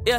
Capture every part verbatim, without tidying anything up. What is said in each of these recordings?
Yeah.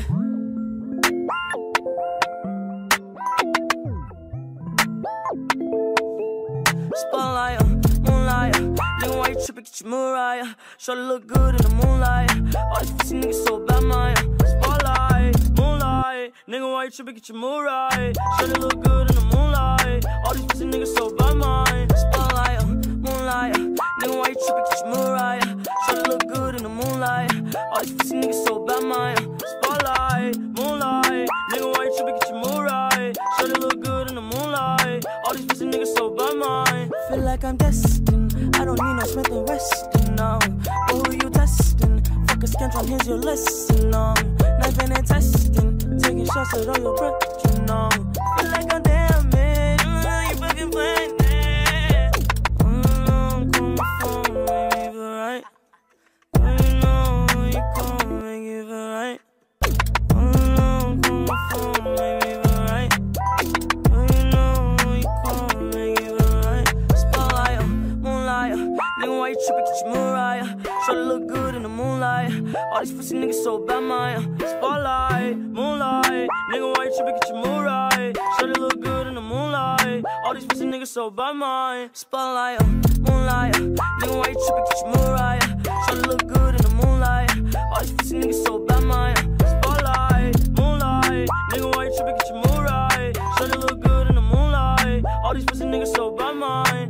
Spotlight, uh, moonlight, uh, nigga, why you trippin', get your Mariah. Shorty look good in the moonlight. All these pussy niggas so bad, my uh, spotlight, moonlight, nigga, why you trippin', get your Mariah. Shorty look good in the moonlight. All these pussy niggas so bad, my spotlight, uh, moonlight, uh, nigga, why you trippin', get your Mariah. Shorty look good in the moonlight. All these pussy niggas so bad, my spotlight, moonlight, nigga, why you trippin', get your Mariah. Shorty look good in the moonlight. All these pussy niggas so bad, my feel like I'm destined. I don't need no Smith and Weston, no. But who you testing? Fuck a scantron, here's your lesson, no. Knifing and testing, taking shots at all your breath, you know. Feel like I'm damaged, mm, you fucking playing it. Mm, I'm coming from, make me feel right. You know you come, make me feel right. Mm, I'm coming from, make me feel right. You know you come, make me feel right. Spotlight, uh, moonlight, uh, nigga, why you trippin', get your Mariah. Shorty look good in the moonlight. All these pussy niggas so bad, my uh, spotlight, moonlight, nigga, why you trippin', get your Mariah. Shorty look good in the moonlight. All these pussy niggas so bad, my spotlight, uh, moonlight, uh, nigga, why you trippin', get your Mariah. Shorty look good in the moonlight. All these pussy niggas so bad, my spotlight, moonlight, nigga, why you trippin', get your Mariah. Shorty look good in the moonlight. All these pussy niggas so bad, my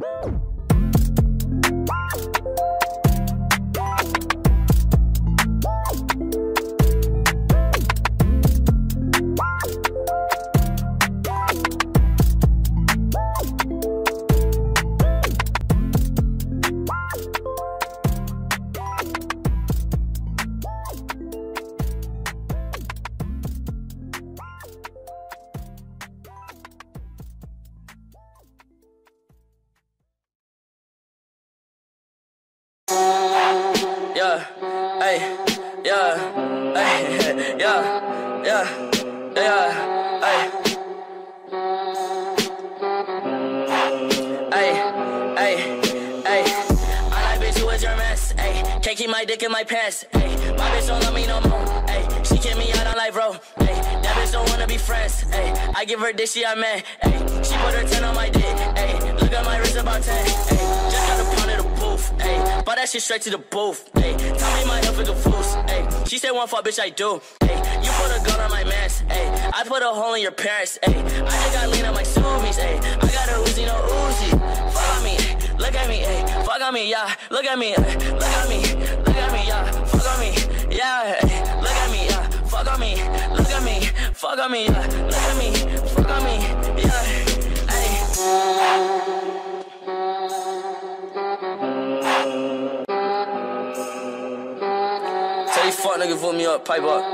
yeah, ay, yeah, ay, yeah, yeah, yeah, ay, ay, ay, ay. I like bitch, you was your mess, ay. Can't keep my dick in my pants, ay. My bitch don't love me no more, ay. She kick me out on life, bro, ay. That bitch don't wanna be friends, ay. I give her dick, she a man, ay. She put her ten on my dick, ay. Look at my wrist about ten, ay. Just got a pound of the booth, ayy. Bought that shit straight to the booth, ayy. Tell me my health is a fool's, ayy. She said one fuck, bitch, I do, ayy. You put a gun on my mans, ayy. I put a hole in your parents, ayy. I just got lean on my zoomies, ayy. I got a Uzi, no Uzi. Fuck on me, look at me, ayy. Fuck on me, yeah. Look at me, ay. Look at me, look at me, yeah. Fuck on me, yeah. Ay. Look at me, yeah. Fuck on me, look at me, fuck on me, yeah. Look at me, fuck on me, yeah. Ayy. Tell these fuck niggas vote me up, pipe up.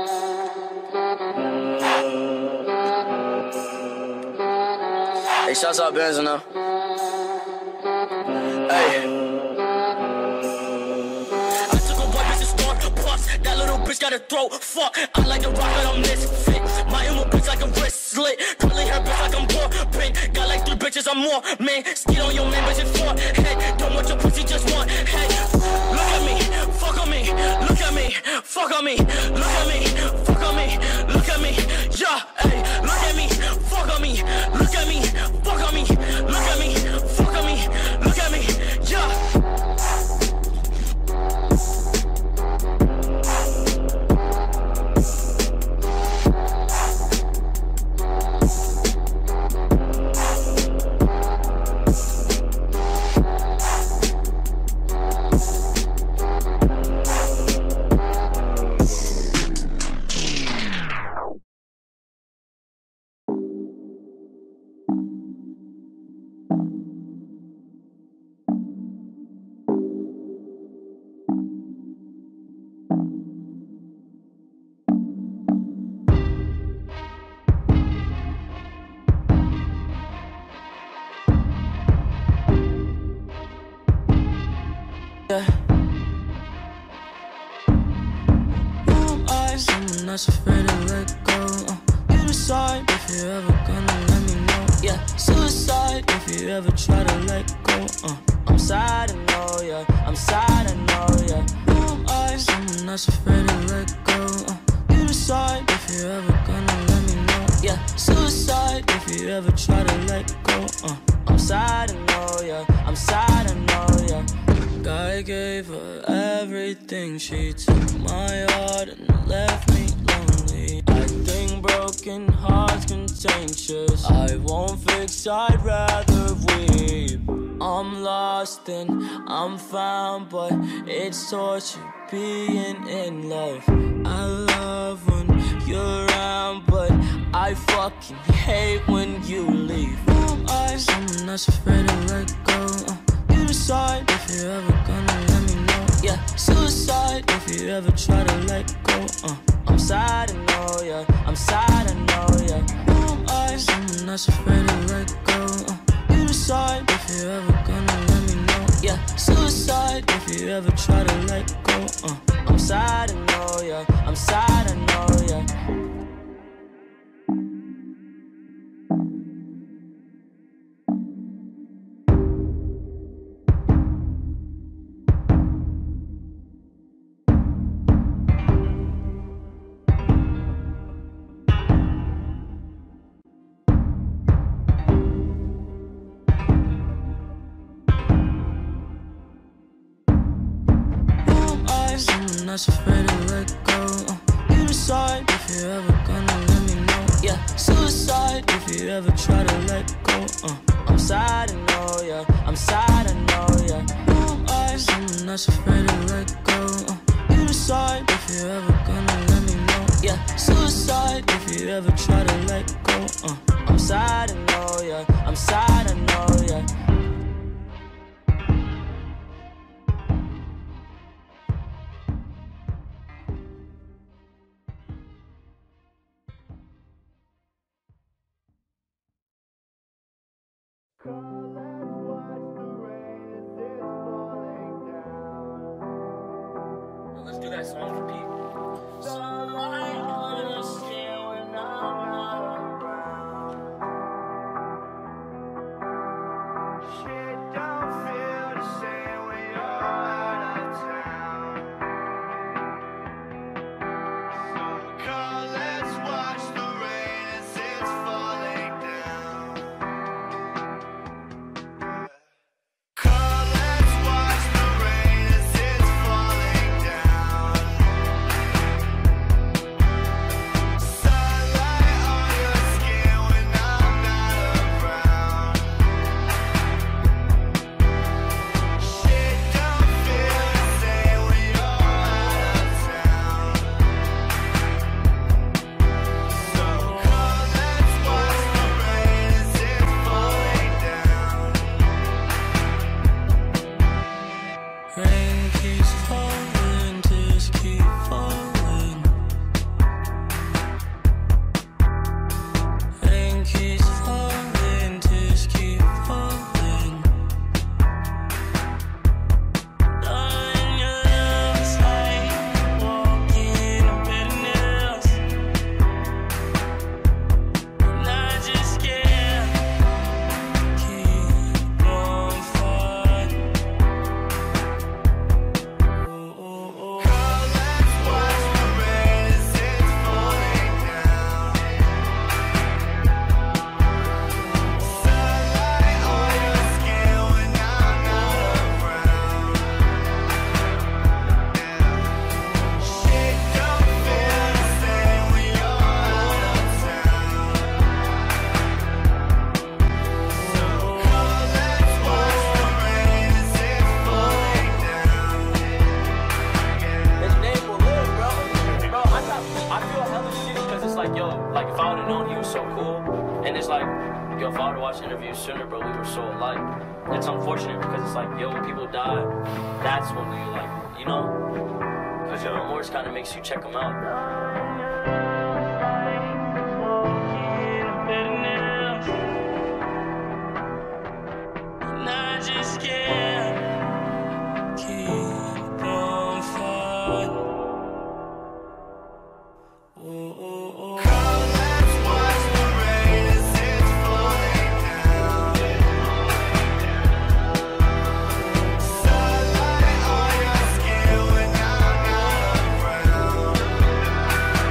Hey, shouts out Benzo now. Hey. I took a white bitch to store puffs. That little bitch got a throat. Fuck, I like the rock, but I'm misfit. My emo bitch like a wrist slit. Curly hair bitch like I'm poor. Pink, got like three bitches, I'm more. Man, skid on your man, bitch, in forehead. Don't want your pussy, just want head. Look at me, fuck on me. Look at me, fuck on me. Look at me, fuck on me. Look at me, yeah, hey. Look at me, fuck on me. Look at me, fuck on me. Look at me, fuck on me. Look at me, yeah. Yeah. Who am I? Someone that's afraid to let go. Uh, you decide if you're ever gonna let me know. Yeah, suicide if you ever try to let go. Uh, I'm sad, I know, yeah. I'm sad, I know, yeah. Who am I? Someone that's afraid to let go. Uh, you decide if you ever try to let go, uh, I'm sad, I know, yeah, I'm sad, I know, yeah. God gave her everything, she took my heart and left me lonely. I think broken hearts contagious, I won't fix, I'd rather weep. I'm lost and I'm found, but it's torture being in love. I love when you're around, but I fucking hate when you leave. Who am I? Someone that's afraid to let go, uh, you decide if you're ever gonna let me know. Yeah, suicide if you ever try to let go, uh, I'm sad, I know, yeah, I'm sad, I know, yeah. Who am I? Someone that's afraid to let go, uh, you decide if you're ever gonna let me know. Yeah, suicide if you ever try to let go, uh, I'm sad, I know, yeah, I'm sad, I know, yeah. That's afraid to let go, uh, you decide if you're ever gonna let me know. Yeah, suicide if you ever try to let go, uh, I'm sad, I know, yeah, I'm sad, I know, yeah. Who am I? Someone that's afraid to let go, uh, you decide if you're ever gonna let me know. Yeah, suicide if you ever try to let go, uh, I'm sad, I know, yeah, I'm sad, I know, yeah. Let's do that song for people. Sunlight on the skin when I'm not around. Shit don't feel the same when you're out of town. So come, let's watch the rain as it's falling down. Come, let's watch the rain as it's falling down. Sunlight on your skin when I'm not around. Shit don't feel the same when you're out of town. So come, let's watch the rain as it's falling down. Rain keeps falling, tears keep falling. Rain keeps falling, tears keep falling. Darling, your love's like walking a bitterness, and I just can't keep on fighting. Oh, oh, oh. Come, let's watch the rain as it's falling down. Sunlight on your skin when I'm not around. Shit don't feel the same when you're out of town. So come, let's watch the rain as it's falling down. His name will live, bro. Bro, I got, I feel hella shitty because it's like, yo, like if I would have known he was so cool, and it's like, yo, if I would have watched interviews sooner, bro, we were so alike. It's unfortunate because it's like, yo, when people die, that's when we like, you know, because your remorse kind of makes you check them out. And I just can't keep on fighting. Oh, oh, oh. Come, let's watch the rain as it's falling down. Sunlight on your skin when I'm not around.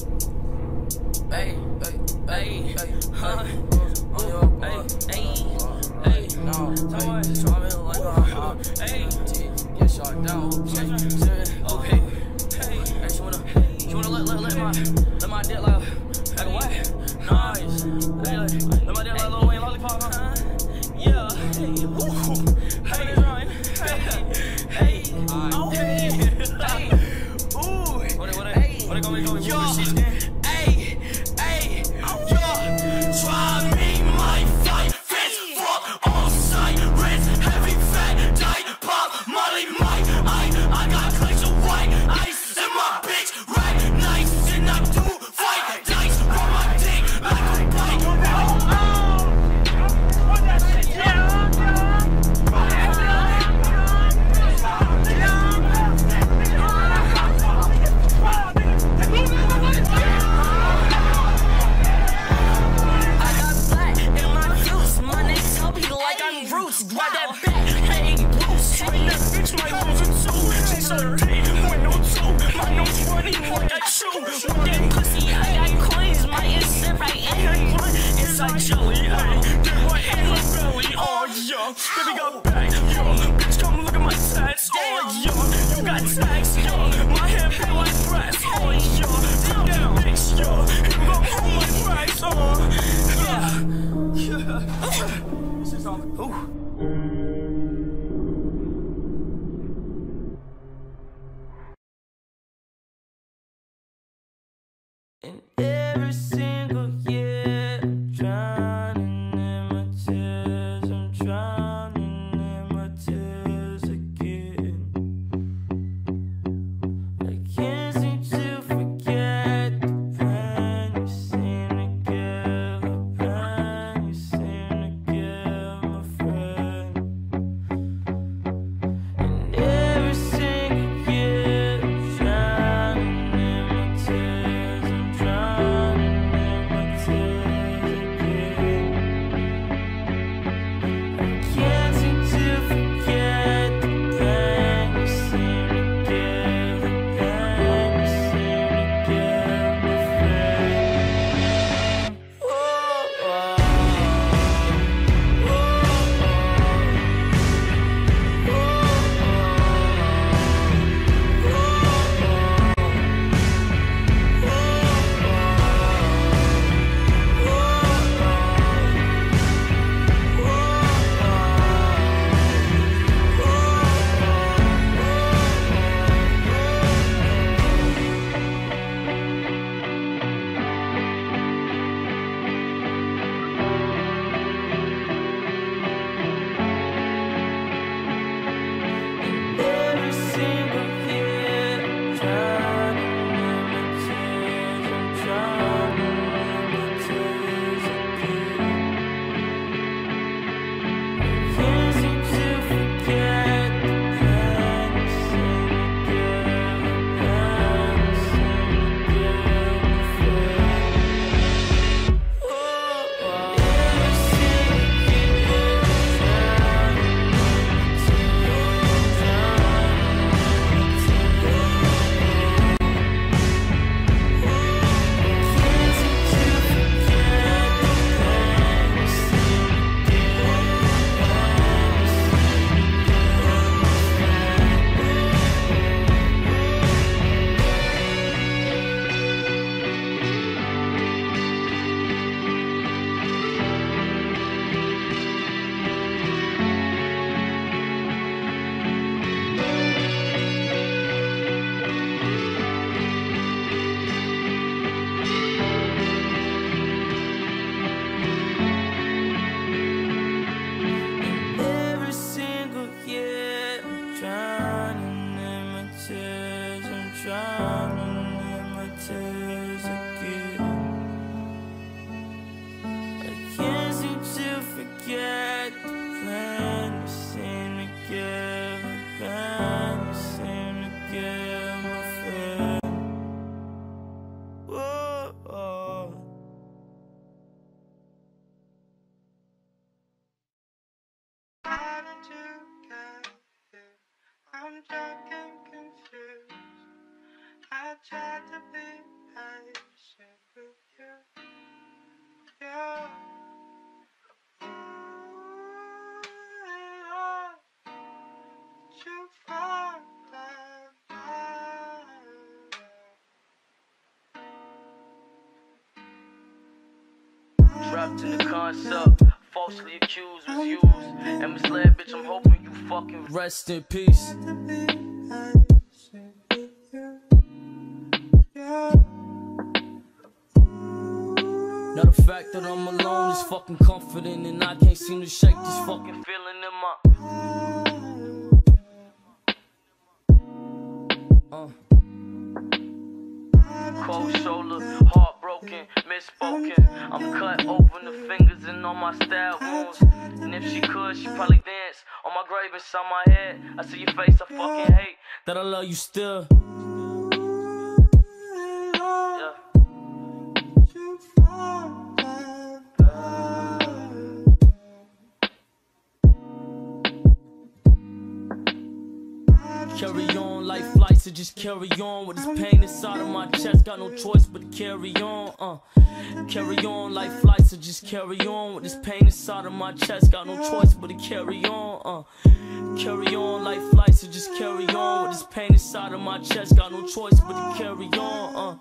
Hey, hey, hey, hey, huh? Hey, hey, hey, no, hey, driving like a hop. Hey, get shot down. Okay, hey, hey, she wanna, she wanna let, let, let my, let my dick like, like a what? Nice. Hey, let, let my dick like Lil Wayne lollipop, huh? Yeah. Hey, ooh, hey, Ryan. Hey, hey, oh, hey, hey, ooh, what it, what it, hey, what it gonna be, gonna be, yo, hey, hey, yo, try me, my fight, fist, fuck, all sirens, heavy, fat, diet, pop, molly, my, I, I got clicks of white, ice in my bitch, right, nice, and I do fight, dice, roll my dick, like a bike, grab that back, hey, Bruce, train that bitch, my nose is too. She's a day, when no two, my nose running like I chew. With that pussy, I got coins, my instant right in her front. Inside jelly, hey, get right in her belly, oh yeah. Baby got back, yo, bitch come look at my tats, oh yeah. You got tags, yo, my hair feel like brass, oh yeah. Damn bitch, yo, you gon' hold my price, oh yeah. Yeah. This is on, ooh. And every single year, I'm drowning in my tears, I'm drowning in my tears again. I can't seem to forget the pain you seem to give, the pain you seem to give, my friend. And every single year, I'm drowning in my tears. Drown Trapped in the concept, falsely accused was used and misled, bitch. I'm hoping you fucking rest in peace. Now the fact that I'm alone is fucking comforting, and I can't seem to shake this fucking feeling in my uh. Cold shoulder, heartbroken, misspoken. I'm cut open the fingers and all my stab wounds. And if she could, she'd probably dance on my grave inside my head. I see your face, I fucking hate that I love you still. Yeah. Carry on, life flights, so just carry on with this pain inside of my chest. Got no choice but to carry on, uh Carry on, life flights, so just carry on with this pain inside of my chest. Got no choice but to carry on, uh Carry on, life flights, so just carry on with this pain inside of my chest. Got no choice but to carry on, uh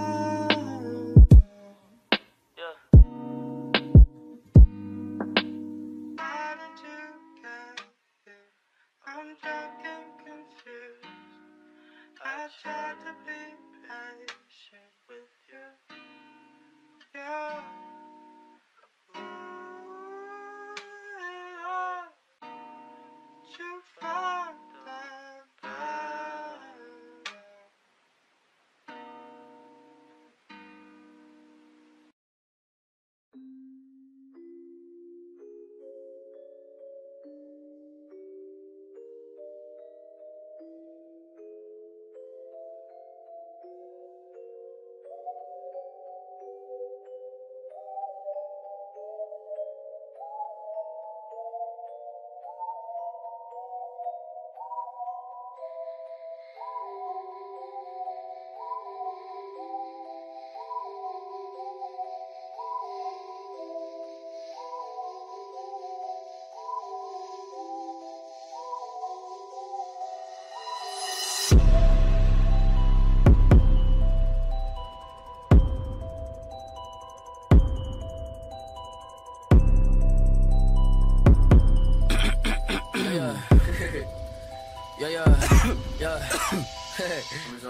I'm drunk and confused. I tried to be patient with you. Yeah. Ooh, yeah. You find that bad. Yeah, yeah, yeah. Hey,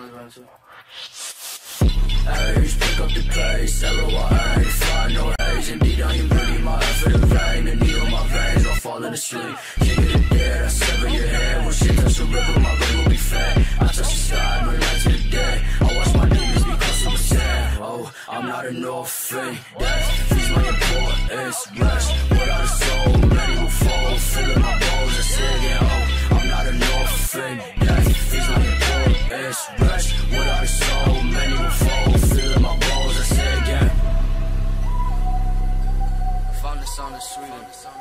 pick up the pace, L O I, find no haze. Indeed, I am bleeding my effort in vain. The needle on my veins, I'll fall asleep. King of the dead, I sever your head. When shit touch the river, my brain will be fed. I touch the sky, no light to the day. I watch my demons because I'm sad. Oh, I'm not an orphan. Death feeds my importance. Rest without a soul, many will fall. Filling my bones, I say again, oh, I'm not an orphan. Death feeds my importance. Rest without a soul, many will fall. Filling my bones, I say again. I found the sound of Sweden.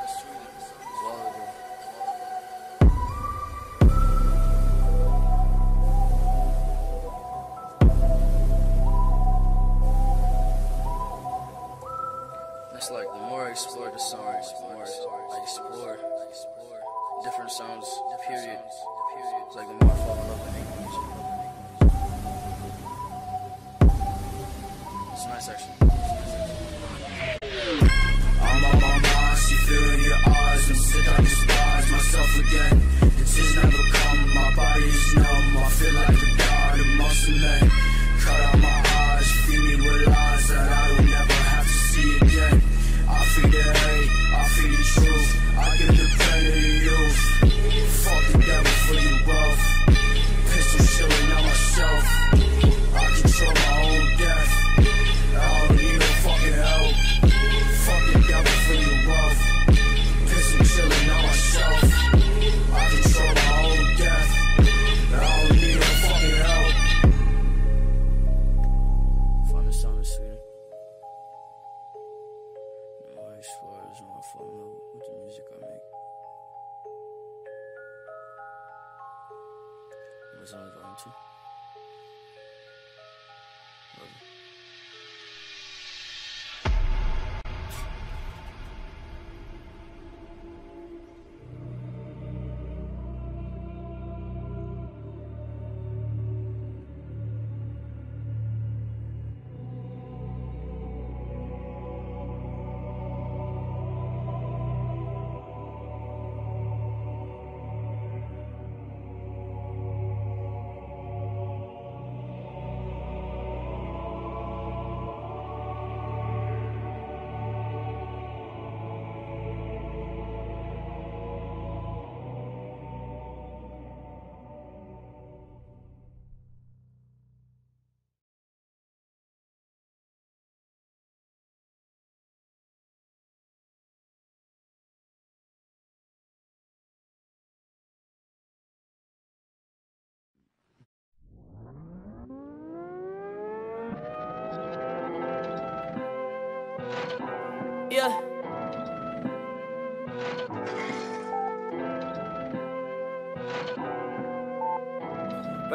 It's like the more I explore the songs, the more I explore different sounds, period. It's like the more I fall in love with making music. It's nice actually. I'm on my mind, see fear in your eyes, and sit down despise myself again. The tears never come, my body is numb, I feel like a god amongst the men. Cut out my eyes, feed me with lies that I will never have to see again. I feed the hate, I feed the truth, I give the pain to the youth. Fuck the devil for your wealth. Pistol chilling on myself. I control my own death. I don't need no fucking help. Fuck the devil for your wealth. Pistol chilling on myself. I control my own death. I don't need no fucking help. Find the sound of Sweden. No, I swear, I want to fall in love with the music I make. Was only volume two. Love you.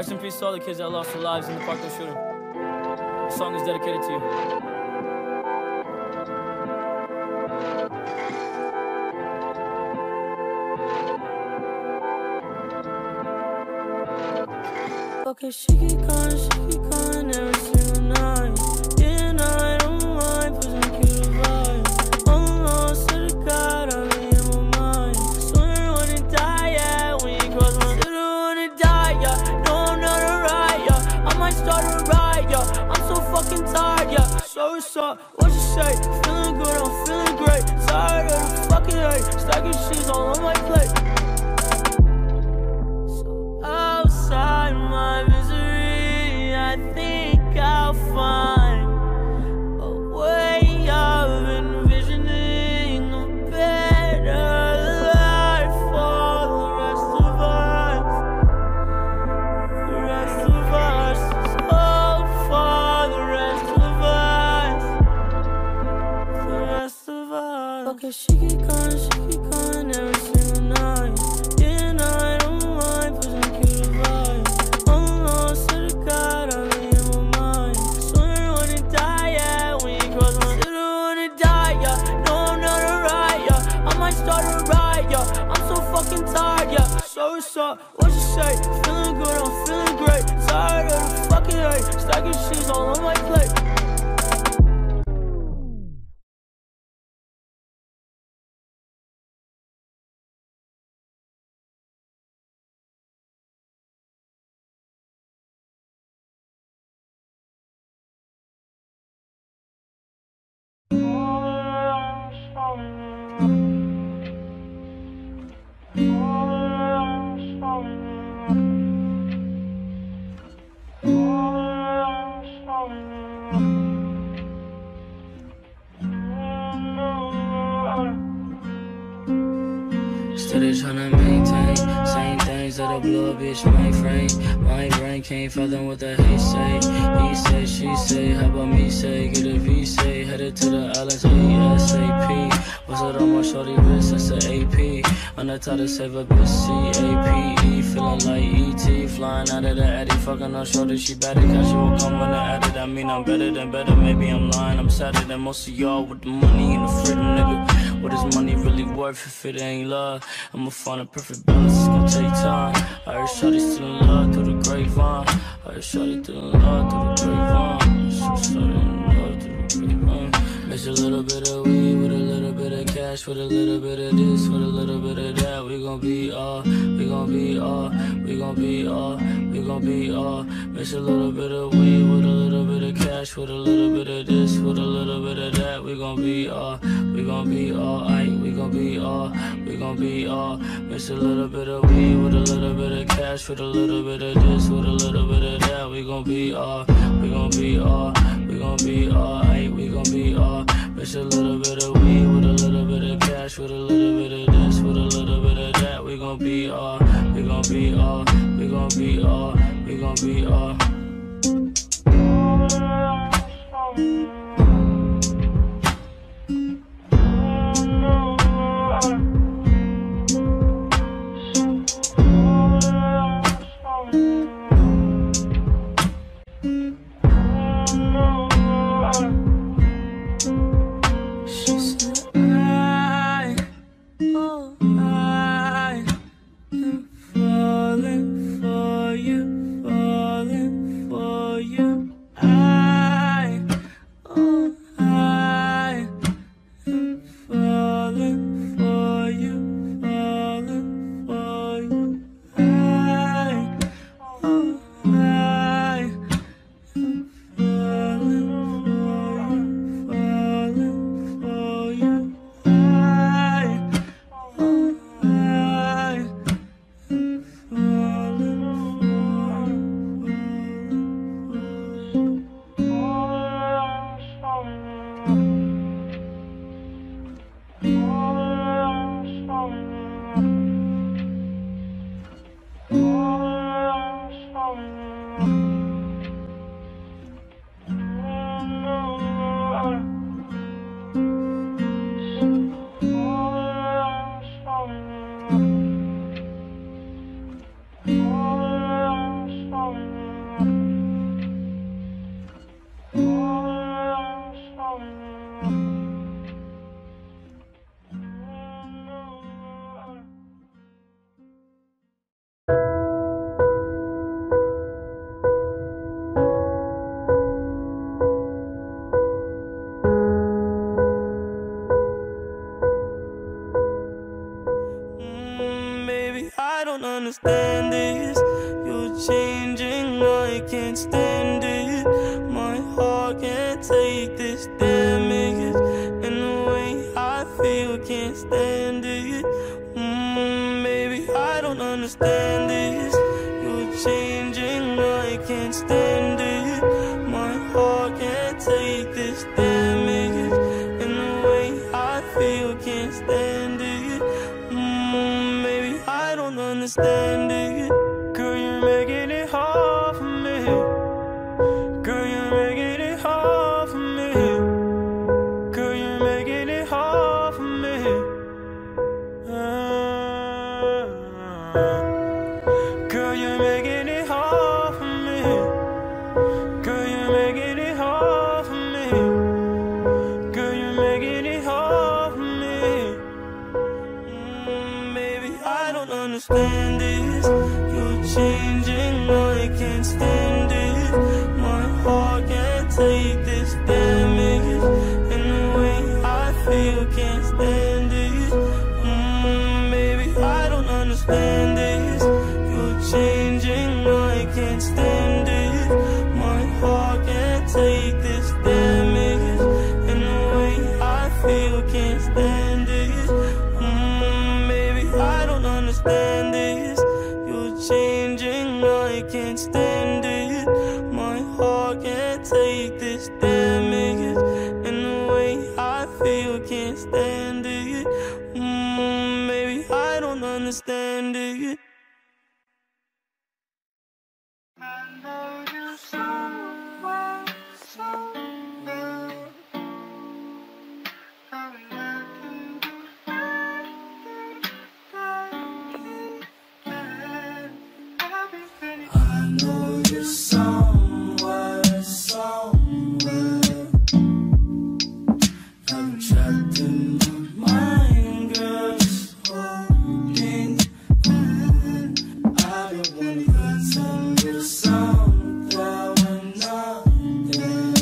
Rest in peace to all the kids that lost their lives in the Parkland shooting. This song is dedicated to you. Okay, she keep calling, she keep calling every single night. Yeah, and I don't mind, pushing cute vibe. Oh no, swear to God, I'm in my mind. Swear I wanna die, yeah, when you cross my. Swear I wanna die, yeah. No, I'm not alright, yeah. I might start a riot, yeah. I'm so fucking tired, yeah. So what's up? What you say? Feeling good, I'm feeling great. Tired of the fucking hate. Stacking shit all on my plate. Outside my misery, I think I'll find a way of envisioning a better life for the rest of us. The rest of us, oh, for the rest of us. The rest of us. Okay, she keep calling, she keep calling every single night. Yeah, and I don't mind pushing. Tired, yeah. So what's up? What you say? Feeling good, I'm feeling great. Tired of the fucking hate. Stacking shit all on my plate. Steady tryna maintain same things that'll blow a bitch mainframe. My brain can't fathom what the hate say. He say, she say, how about me say? Get a V say, headed to the islands ASAP. What's it on my shorty wrist? That's the A P. On the top to save a bitch C A P E. Feeling like E T Flying out of the Addy, fucking on shorty, she better. Casual come when I added. I mean I'm better than better, maybe I'm lying. I'm sadder than most of y'all with the money and the freedom, nigga. What is money really worth if it ain't love? I'ma find a perfect balance, it's gonna take time. I heard shawty still in love through the grapevine. I heard shawty still in love through the grapevine. She started in love through the grapevine. Mix a little bit of weed with a little bit of cash, with a little bit of this, with a little bit of that. We gon' be all, we gon' be all, we gon' be all, we gon' be all. Mix a little bit of weed with a little bit of cash, with a little bit of this, with a little bit of that. We gon' be all, we gon' be all, aight, we gon' be all, we gon' be all. Mix a little bit of weed with a little bit of cash, with a little bit of this, with a little bit of that. We gon' be all, we gon' be all, we gon' be all, aight, we gon' be all. Mix a little bit of weed with a little bit of cash, with a little bit of this, with a little bit of that. We gon' be all, we gon' be all, we gon' be all, we gon' be all. She understand this. You're changing, I can't stand it. My heart can't take this damage, and the way I feel can't stand it. Mm, maybe I don't understand this. You're changing, I can't stand it. My heart can't take this damage, and the way I feel can't stand it. Mm, maybe I don't understand it. Girl, you're making it hard for me. Girl, you're making it hard for me. Girl, you're making it hard for me. Uh, girl, you're making it hard for me. Girl, you're making it hard for me. Girl, you're making it hard for me. Mm, maybe I don't understand this. You're changing, I can't stand it. My heart can't take this damage, and the way I feel can't stand it. Mm, maybe I don't understand this. You're changing, I can't stand it. My heart can't take this damage, and the way I feel can't stand it. Mm, maybe I don't understand this. You're changing, I can't stand it. My heart can't take this damage, and the way I feel can't stand it. Mm, maybe I don't understand it. I know you so well, so well. I'm not in the I've been feeling I know you somewhere, somewhere. I'm trapped in my mind, girl, just holding on. I've been wanting to tell you something when nothing.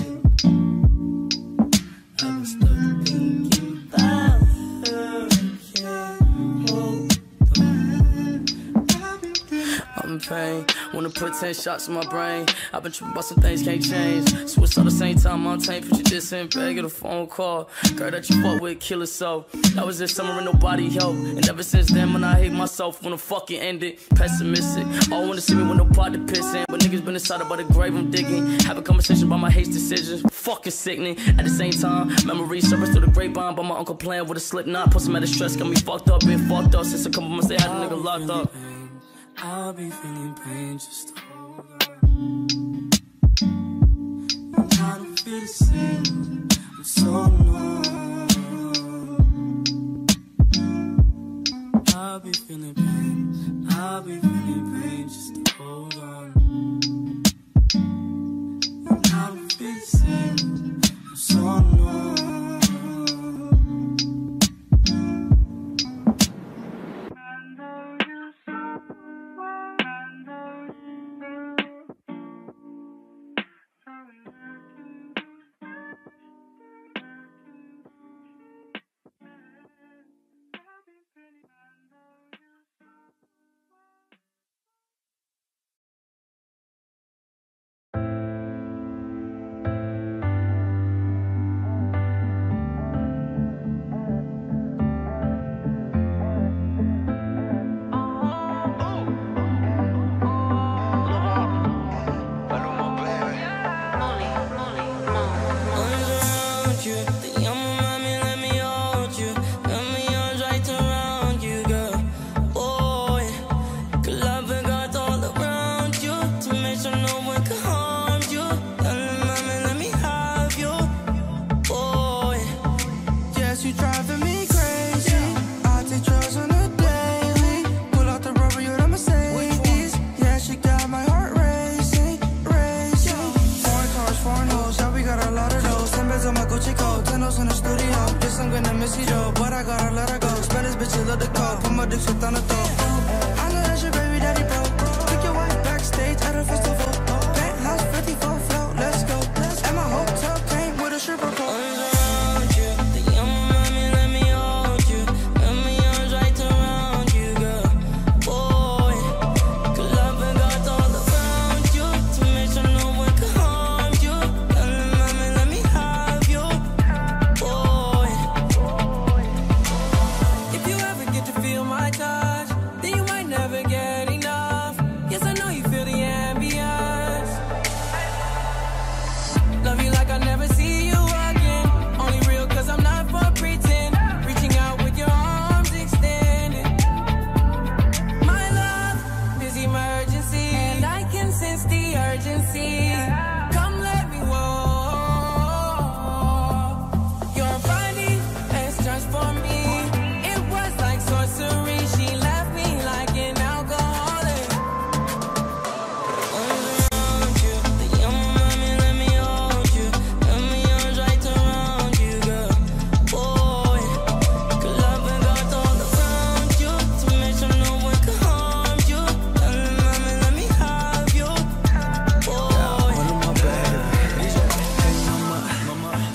I've been stuck thinking about her, can't hold on. I'm in pain, wanna put ten shots in my brain. I've been tripping about some things can't change. Switch all the same time, I'm tamed. Put you this in bag, get a phone call. Girl that you fuck with, kill herself. That was this summer and nobody helped. And ever since then, when I hate myself, when the fucking ended. Pessimistic, all wanna see me with no pot to piss in. But niggas been inside about the grave I'm digging. Have a conversation about my hate decisions. Fucking sickening. At the same time, memories surface through the grapevine. But my uncle playing with a slip knot. Put some out of stress, got me fucked up, been fucked up. Since a couple months they had a nigga locked up. I'll be feeling pain, just hold on. And I don't feel the same, I'm so numb. I'll be feeling pain, I'll be feeling pain, just hold on. And I don't feel the same, I'm so numb.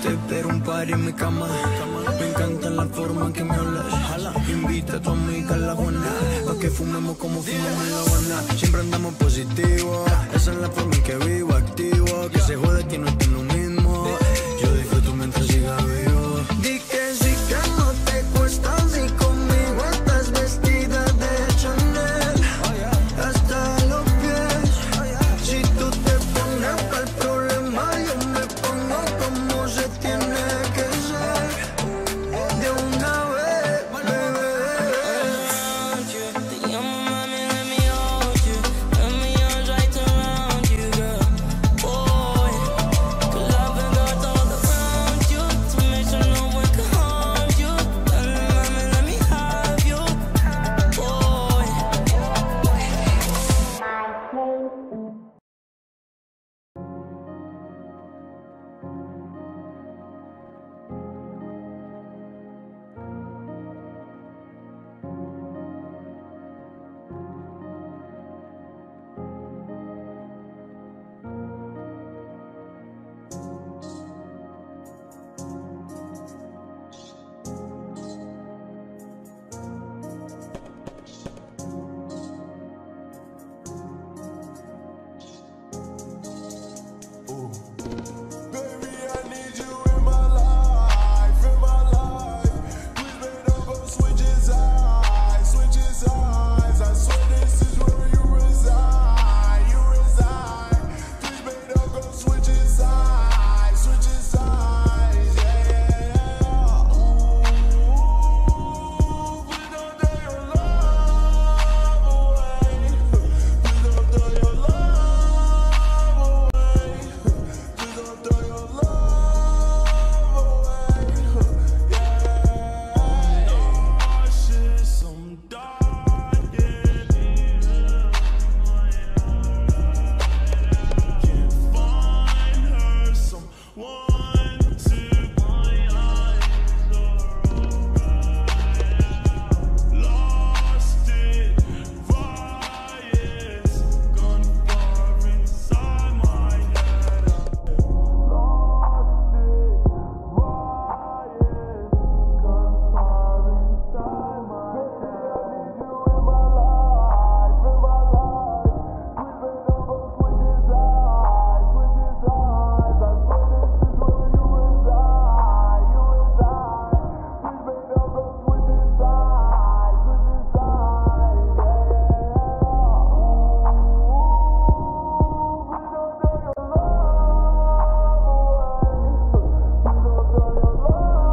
te espero un par en mi cama. Me encanta la forma en que me hablas. Invita a tu amiga a la Juana, pa' que fumemos como fumamos en La Habana. Siempre andamos positivos, esa es la forma en que vivo, activo. Que se jode que no esté lo mismo. Yo disfruto mientras siga vivo. Di que sí, que no te cuesta, si conmigo estás vestida de Chanel hasta los pies. Si tú te pones pa'l problema, yo me pongo como se tiene que ser. De una vez, bebé. Te llamo mami, let me hold you. Let me arms right around you, girl. Boy, 'cause I've been going all around you to make sure no one can harm you. Darling, mami, let me have you, boy. Baby, I need you in my life, in my life. Please, baby, don't go switching sides, switching sides. I swear this is where you reside, you reside. Please, baby, don't go switching sides, switching sides. Yeah, yeah, yeah. Ooh, please don't throw your love away. Please don't throw your love away. Please don't throw your love away. Yeah. Nauseous, I'm dying. Can't find her. Someone to my eyes are lost in riots, gone far inside my head. Lost in riots, gone far inside my head. I need you in my life, in my life. Please, baby, don't go switching sides, switching sides. I swear this is where you reside, you reside. Please, baby, don't go switching sides, switching sides. Yeah, yeah, yeah. Ooh, please don't throw your love away. Please don't throw your love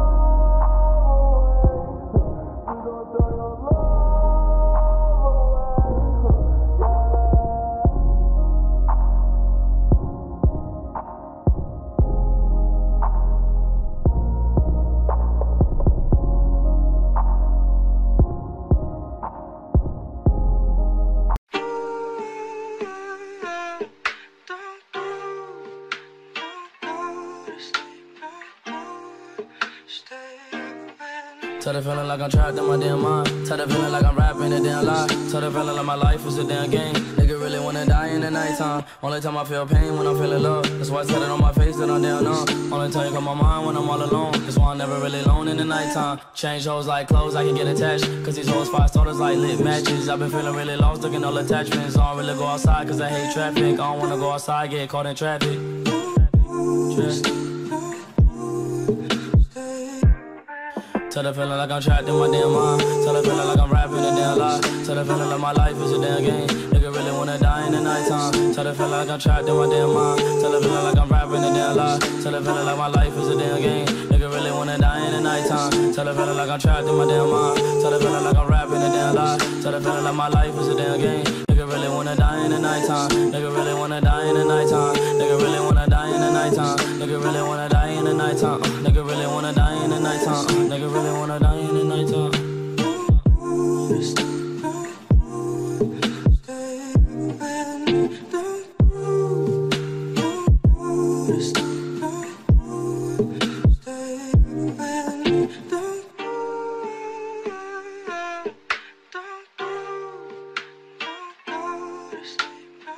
away. Please don't throw your love away. Tell the feeling like I'm trapped in my damn mind. Tell the feeling like I'm rapping a damn lie. Tell the feeling like my life is a damn game. Nigga really wanna die in the nighttime. Only time I feel pain when I'm feeling love. That's why I tell it on my face that I'm down numb. Only time you come my mind when I'm all alone. That's why I'm never really alone in the nighttime. Change hoes like clothes, I can get attached. Cause these hoes five starters like lit matches. I've been feeling really lost, looking all attachments. I don't really go outside cause I hate traffic. I don't wanna go outside, get caught in traffic. Traffic. Tell the feeling like I'm trapped in my damn mind. Tell the feeling like I'm rapping a damn lie. Tell the feeling like my life is a damn game. Nigga really wanna die in the nighttime. Tell the feeling like I'm trapped in my damn mind. Tell the feeling like I'm rapping a damn lie. Tell the feeling like my life is a damn game. Nigga really wanna die in the nighttime. Tell the feeling like I'm trapped in my damn mind. Tell the feeling like I'm rapping a damn lie. Tell the feeling like my life is a damn game. Nigga really wanna die in the nighttime. Nigga really wanna die in the nighttime. Nigga really wanna die in the nighttime. Nigga really wanna die in the nighttime. Nigga really wanna die in the nighttime. Nigga really wanna die in the nighttime.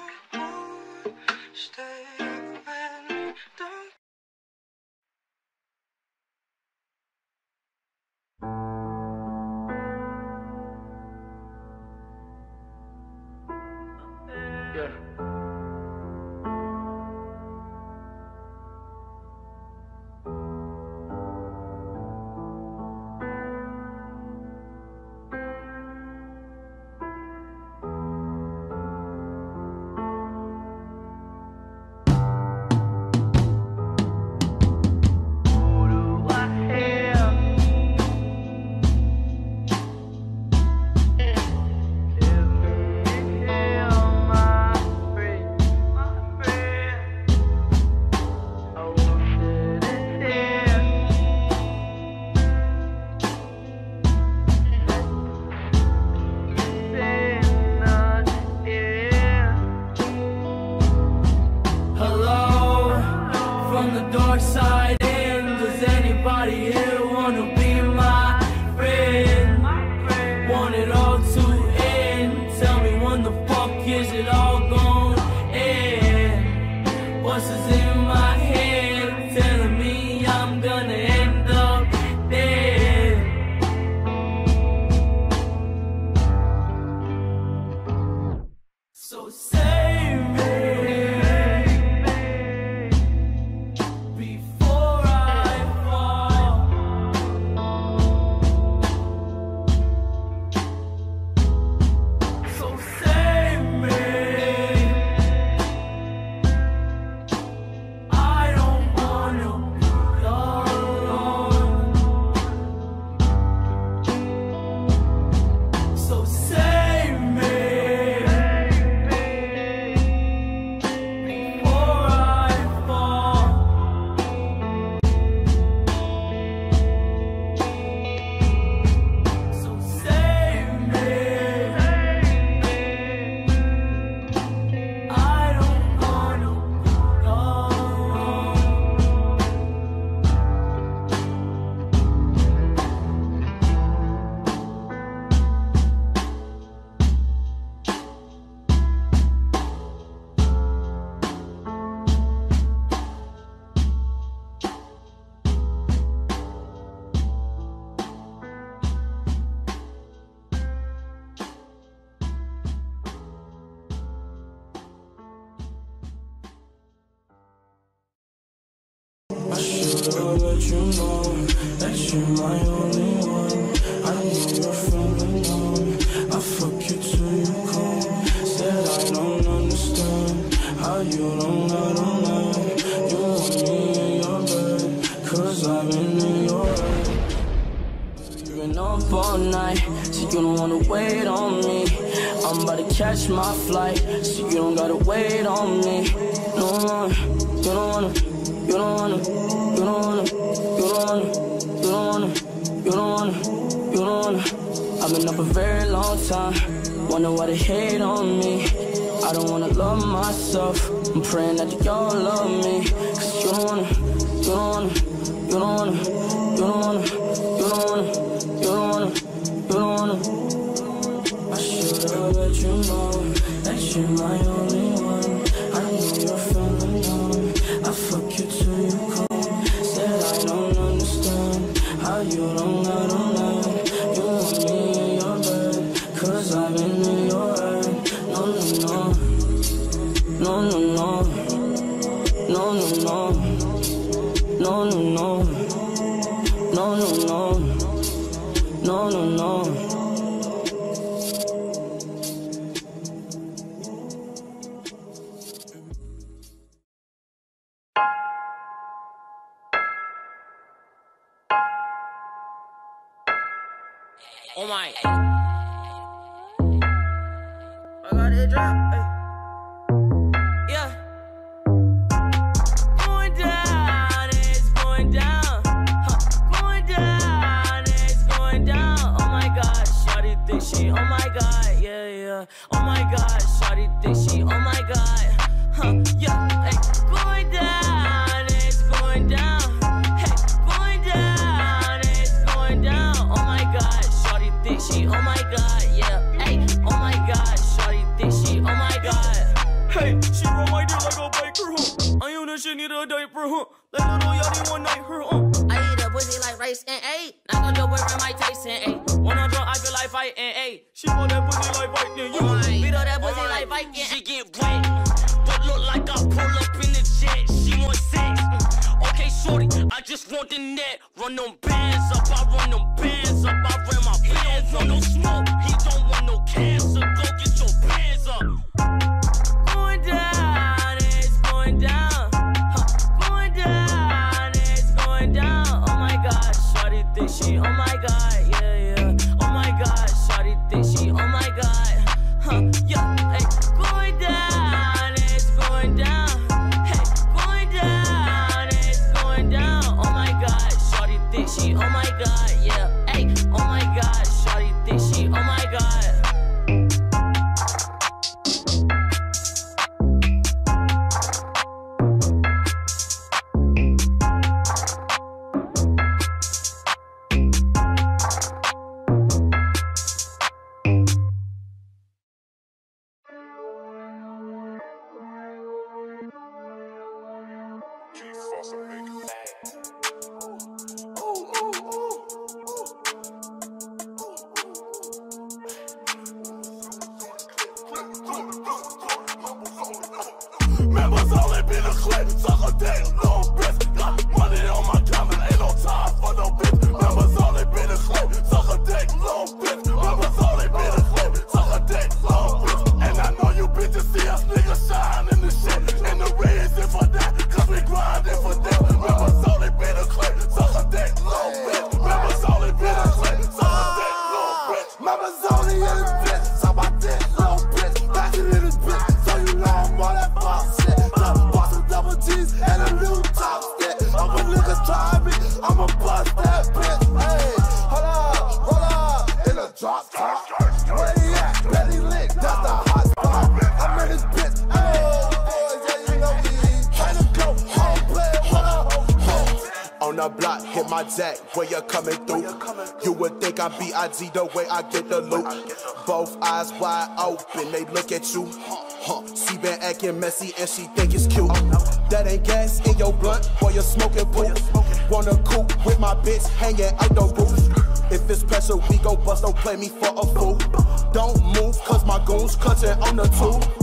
Stay let you know that you're my only one. I know you're feeling numb. I fuck you till you come. Said I don't understand how you don't, I don't know. You want me in your bed, cause I'm in your head. You've been up all night, so you don't wanna wait on me. I'm about to catch my flight, so you don't gotta wait on me. No more, you don't wanna, you don't wanna, you don't wanna, you don't wanna, you don't wanna, you don't wanna, you don't wanna. I've been up a very long time, wonder why they hate on me. I don't wanna love myself, I'm praying that y'all love me. Cause you don't wanna, you don't wanna, you don't wanna, you don't wanna, you don't wanna, you don't wanna, you don't wanna. I should've let you know that you're my only one. I know you're feeling numb. I fuck you till you come. Said I don't understand how you don't, I don't know. You want me in your bed, cause I've been in your head. No, no, no. No, no, no. No, no, no. No, no, no. No, no, no. No, no, no. Oh my. I got it drop. Hey. Yeah. Going down, it's going down. Huh. Going down, it's going down. Oh my God, shawty think she. Oh my God, yeah, yeah. Oh my God, shawty think she. Oh my God, huh? Yeah. Hey. Going down, it's going down. Hey. Going down, it's going down. Oh my God. Think she, oh my God, yeah, hey, oh my God, shawty think she, oh my God. Hey, she roll my dick like a biker, huh? I own that shit, need a diaper, huh? That little yachty one night, her, huh? I eat a pussy like rice and ayy. Knock on your boyfriend, Mike Tyson, ayy. When I'm drunk, I feel like fighting, ayy. She want that pussy like fighting, you oh beat her that pussy like fighting. She get wet, but look like I pull up in the jet. She want sex, okay, shorty, I just want the net. Run them bands up, I run them bands up, I run my bands. He don't want no smoke, he don't want no cancer. Go get your bands up. Going down, it's going down. Huh. Going down, it's going down. Oh my God, shawty think she. Oh my God, yeah, yeah. Oh my God, shawty think she. Oh my God, huh? Yeah, hey. Going down, it's going down. Hey, going down, it's going down. Oh my God, shawty think she. Oh my God, yeah. Hey, oh my God, shawty think she. Oh my God. Members only been a clip, suck a dick, no bitch. Got money on my camera, ain't no time for no bitch. Members only been a clip, suck a dick, no bitch. Members only been a clip, suck a dick, no bitch. And I know you bitches see us niggas shine in the shit. And the reason for that, cause we grindin' for them. Members only been a clip, suck a dick, no bitch. Members only been a clip, suck a dick, no bitch. Members only in this bitch, suck my dick, no bitch. Back in this bitch, so you know I'm all that fuck shit. Double G's and a new top stick. I'm a nigga try me, I'ma bust that bitch. Hey, hold up, hold up, in a drop top. Where he at? Ready lick, that's the hot spot. I'm in this bitch, hey, boys, yeah, you know we tryna go home, play, hold up, home. On the block, hit my jack, where you coming through? You would think I'm B I G the way I get the loot. Both eyes wide open, they look at you. Huh. She been acting messy and she think it's cute. That ain't gas in your blunt, boy, you're smoking poop. Wanna coop with my bitch hanging out the roof. If it's pressure, we go bust, don't play me for a fool. Don't move, cause my goons clutching on the tube. Huh.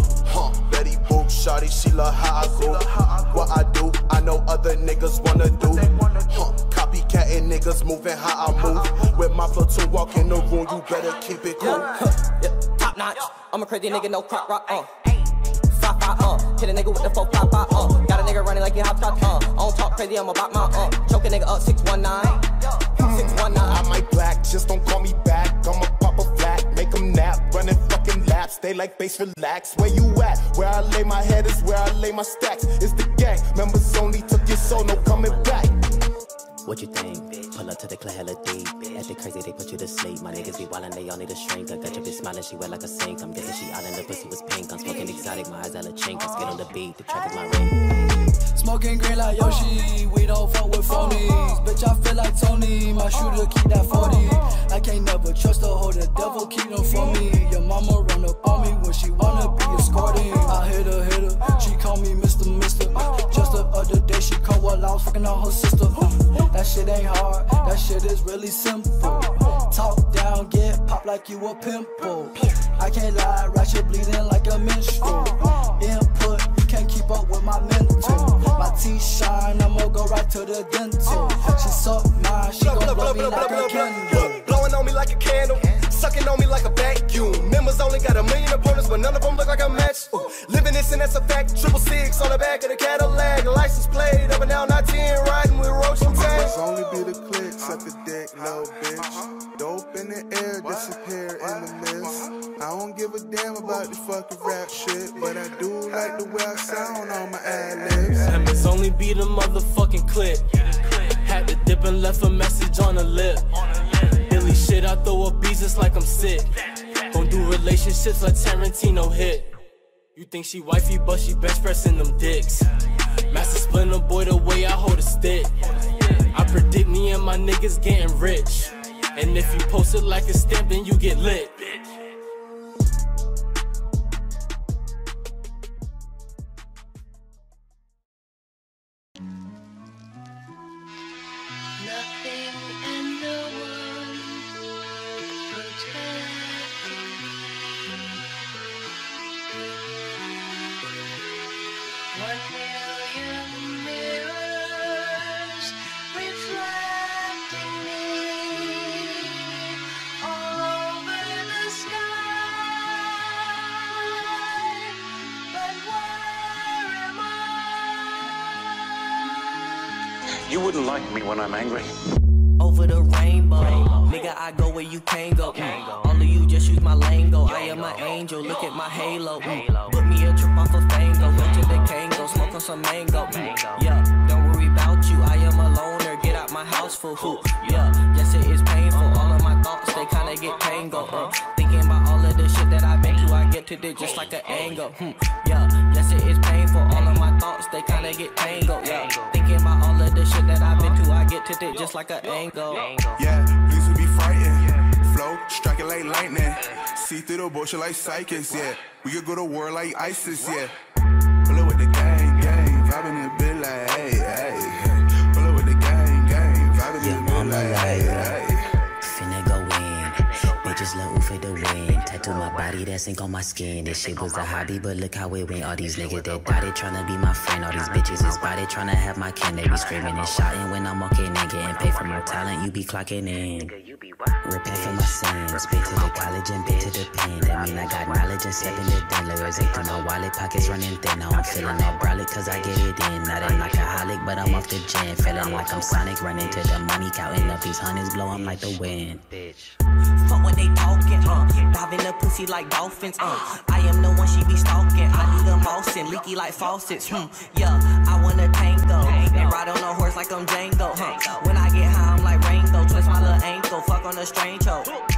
Uh, Betty Boop, shawty, she love how I go. What I do, I know other niggas wanna do. Huh, copycatting niggas moving how I move. With my platoon walk in the room, you better keep it cool. Yeah, yeah, top notch. I'm a crazy nigga, no crop rock. Uh, five five. Uh, hit a nigga with the four five five. Uh, got a nigga running like he hopscotch. Uh, I don't talk crazy, I'm about my uh. Choke a nigga up six one nine. six one nine. I might black, just don't call me back. I'ma pop a flat, make them nap, running fucking laps. They like base relax. Where you at? Where I lay my head is where I lay my stacks. It's the gang, members only, took your soul, no coming back. What you think? Pull up to the club hella deep. Acting crazy, they put you to sleep. My niggas be wildin', they all need a shrink. I got your bitch smiling, she wet like a sink. I'm guessing she out and the pussy was pink. I'm smoking exotic, my eyes hella chink. I skid on the beat, the track is my ring. Smoking green like Yoshi, we don't fuck with phonies. Bitch, I feel like Tony, my shooter keep that forty. I can't never trust a hoe, the devil keep them from me. Your mama run up on me when she wanna be escorting. I hit her, hit her, she call me Mister Mister Just the other day she called while I was fucking on her sister. That shit ain't hard, that shit is really simple. Talk down, get popped like you a pimple. I can't lie, ratchet bleeding like a minstrel. Input, you can't keep up with my mental. My teeth shine, I'ma go right to the dental. She suck mine, she gon' blow me like a candle. Blowing on me like a candle, sucking on me like a vacuum. Members only got a million opponents, but none of them look like a match. Ooh. Living this and that's a fact. Triple six on the back of the Cadillac. License plate up and down I ten, riding with Roach and Tag. Only be the click, suck a dick, little bitch. Dope in the air, disappear in the mist. I don't give a damn about the fucking rap shit, but I do like the way I sound on my ad-libs. Members only be the motherfucking clip. Had to dip and left a message on the lip. Illy shit, I throw up beats just like I'm sick. Don't do relationships like Tarantino hit. You think she wifey, but she bench pressing them dicks. Master Splinter boy, the way I hold a stick. I predict me and my niggas getting rich. And if you post it like a stamp, then you get lit. Nothing and no one protecting me. One million mirrors reflecting me all over the sky. But where am I? You wouldn't like me when I'm angry. Over the rainbow, nigga, I go where you can't go. Mm. All of you just use my lingo. I am an angel, look at my halo. Mm. Put me a trip off of Fango, go to the Kango, smoke on some mango. Mm. Yeah, don't worry about you, I am a loner. Get out my house for who? Yeah, yes it is painful. All of my thoughts, they kinda get tangled. Uh. Thinking about all of the shit that I've been to, I get to this just like an angle. Hmm. Yeah, yes it is painful. All of my thoughts, they kinda get tangled. Yeah, thinking about all of the shit that I've been to, I get to this just like an angle. Yeah, please we be frightened. Flow, striking like lightning. See through the bullshit like psychics, yeah. We could go to war like ISIS, yeah. Pull it with the gang, gang. Vibing in the bit like, hey, hey. Pull it with the gang, gang. Vibing in the bit like, hey, hey. Finna go in, bitches love for the win. Tattoo my body, that's ink on my skin. This shit was a hobby, but look how it went. All these niggas that dotted tryna be my friend. All these bitches is body tryna have my kin. They be screaming and shouting when I'm walking in. Getting paid for my talent, you be clocking in. Repent for my sins, been to the college and been to the pen. That mean I got knowledge and stepping it in. Lawyers ain't through my wallet, pockets running thin. Now I'm feeling all brolic cause I get it in. Not an alcoholic, but I'm off the gin. Feeling like I'm Sonic, running to the money, counting up these hundreds, blow 'em like the wind. Fuck what they talking, uh. Dive in the pussy like dolphins, uh. I am the one she be stalking. I need them mousing, leaky like faucets, hmm. Yeah, I wanna tango and ride on a horse like I'm Django, huh. When I get high, I'm like Rango. Twist my little ankle, fuck on a strange hoe.